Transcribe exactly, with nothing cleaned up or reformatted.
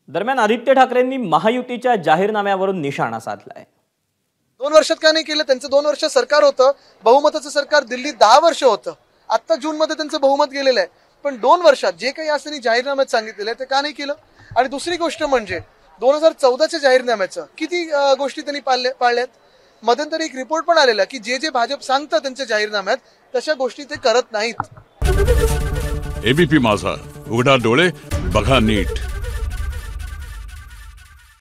दरम्यान आदित्य ठाकरेंनी महायुतीच्या जाहीरनाम्यावरून निशाणा साधलाय। दोन वर्षात का नाही केलं? त्यांचं दोन वर्ष सरकार होतं, बहुमताचं सरकार दिल्लीत दहा वर्ष होतं। आता जून मध्ये त्यांचं बहुमत गेलेलं आहे, पण दोन वर्षात जे काही आज त्यांनी जाहीरनाम्यात सांगितलेलं आहे ते का नाही केलं? आणि दुसरी गोष्ट म्हणजे दोन हजार चौदाच्या जाहीरनाम्याचं किती गोष्टी त्यांनी पाळल्या पाळल्यात? मध्यंतरी एक रिपोर्ट पण आलेला की जे जे भाजप सांगतं त्यांच्या जाहीरनाम्यात तशा गोष्टी ते करत नाहीत। एबीपी माझा, उघडा डोळे बघा नीट।